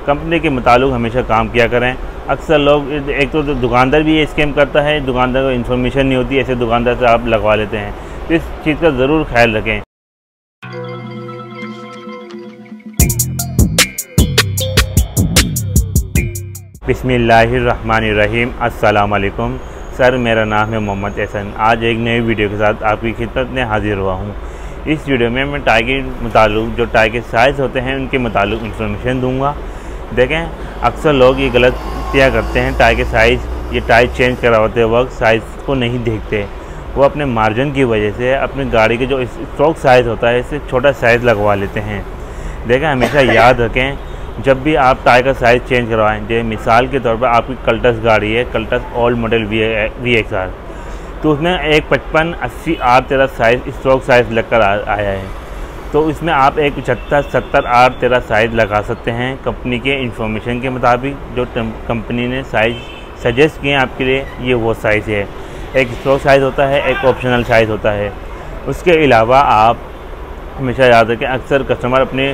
Company के मुताबिक हमेशा काम किया करें। अक्सर लोग, एक तो दुकानदार भी ये स्कैम करता है, दुकानदार को इन्फॉर्मेशन नहीं होती, ऐसे दुकानदार से आप लगवा लेते हैं, तो इस चीज़ का ज़रूर ख्याल रखें। बिस्मिल्लाहिर्रहमानिर्रहीम। अस्सलाम वालेकुम सर, मेरा नाम है मोहम्मद एहसन। आज एक नई वीडियो के साथ आपकी खिदमत में हाजिर हुआ हूँ। इस वीडियो में मैं टाई के मुताल्लिक़, जो टाई के साइज़ होते हैं उनके मुताल्लिक़ इन्फॉर्मेशन दूंगा। देखें, अक्सर लोग ये गलतियाँ करते हैं, टाई के साइज़, ये टाई चेंज करवाते वक्त साइज़ को नहीं देखते। वो अपने मार्जिन की वजह से अपनी गाड़ी के जो स्ट्रोक साइज़ होता है इससे छोटा साइज़ लगवा लेते हैं। देखें, हमेशा याद रखें, जब भी आप टाई का साइज़ चेंज करवाएं, जैसे मिसाल के तौर पर आपकी कल्टस गाड़ी है, कल्टस ओल्ड मॉडल VXR, तो उसमें एक 55 80 R13 साइज़ स्ट्रोक साइज़ लगकर आया है, तो इसमें आप एक 75 70 R13 साइज़ लगा सकते हैं। कंपनी के इंफॉर्मेशन के मुताबिक जो कंपनी ने साइज़ सजेस्ट किए हैं आपके लिए, ये वो साइज़ है। एक स्ट्रोक साइज़ होता है, एक ऑप्शनल साइज़ होता है। उसके अलावा आप हमेशा याद रखें, अक्सर कस्टमर अपने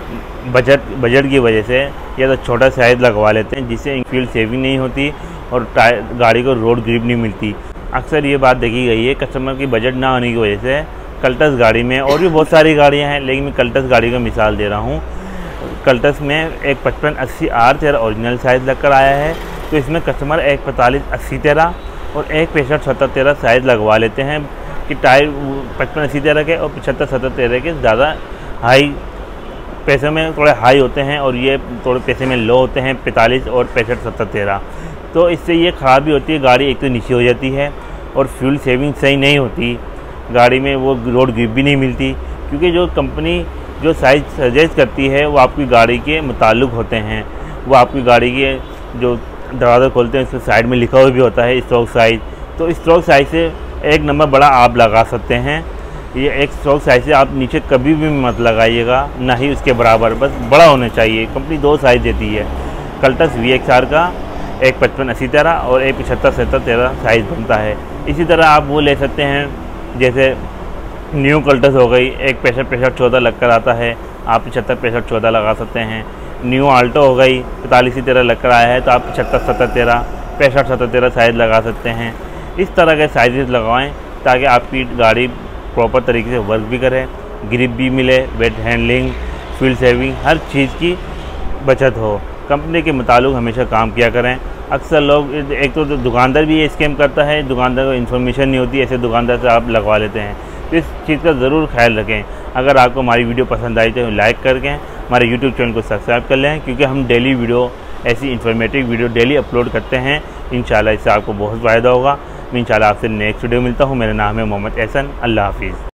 बजट की वजह से या तो छोटा साइज़ लगवा लेते हैं, जिससे फ्यूल सेविंग नहीं होती और गाड़ी को रोड ग्रिप नहीं मिलती। अक्सर ये बात देखी गई है, कस्टमर की बजट ना होने की वजह से कल्टस गाड़ी में, और भी बहुत सारी गाड़ियां हैं लेकिन मैं कल्टस गाड़ी का मिसाल दे रहा हूँ। कल्टस में एक 55 80 R13 ओरिजिनल साइज़ लगकर आया है, तो इसमें कस्टमर एक 45 80 13 और एक 65 70 13 साइज़ लगवा लेते हैं कि टायर 55 80 13 के और 75 70 13 के ज़्यादा हाई पैसे में थोड़े हाई होते हैं और ये थोड़े पैसे में लो होते हैं, 45 और 65 70 13। तो इससे ये ख़राबी होती है, गाड़ी एक तो नीचे हो जाती है और फ्यूल सेविंग सही नहीं होती, गाड़ी में वो रोड ग्रिप भी नहीं मिलती, क्योंकि जो कंपनी जो साइज़ सजेस्ट करती है वो आपकी गाड़ी के मुताल्लिक़ होते हैं। वो आपकी गाड़ी के जो दरवाज़ा खोलते हैं उसके साइड में लिखा हुआ भी होता है स्ट्रोक साइज़, तो स्ट्रोक साइज़ से एक नंबर बड़ा आप लगा सकते हैं। ये एक स्ट्रोक साइज़ से आप नीचे कभी भी मत लगाइएगा, ना ही उसके बराबर, बस बड़ा होना चाहिए। कंपनी दो साइज़ देती है, कल्टस VXR का एक 55 80 13 और एक 75 70 13 साइज़ बनता है। इसी तरह आप वो ले सकते हैं, जैसे न्यू कल्टस हो गई, एक 65 65 14 लगकर आता है, आप 75 65 14 लगा सकते हैं। न्यू आल्टो हो गई, 45 13 लगकर आया है, तो आप 75 70 13 65 70 13 साइज़ लगा सकते हैं। इस तरह के साइज़ लगवाएँ ताकि आपकी गाड़ी प्रॉपर तरीके से वर्क भी करे, ग्रिप भी मिले, वेट हैंडलिंग, फ्यूल सेविंग, हर चीज़ की बचत हो। कंपनी के मुताबिक हमेशा काम किया करें। अक्सर लोग, एक तो दुकानदार भी ये स्कैम करता है, दुकानदार को इन्फॉर्मेशन नहीं होती, ऐसे दुकानदार से आप लगवा लेते हैं, तो इस चीज़ का ज़रूर ख्याल रखें। अगर आपको हमारी वीडियो पसंद आई तो लाइक करके हमारे यूट्यूब चैनल को सब्सक्राइब कर लें, क्योंकि हम डेली वीडियो, ऐसी इन्फॉर्मेटिव वीडियो डेली अपलोड करते हैं। इंशाल्लाह इससे आपको बहुत फ़ायदा होगा। मैं इंशाल्लाह आपसे नेक्स्ट वीडियो मिलता हूँ। मेरा नाम है मोहम्मद एहसन। अल्लाह हाफिज़।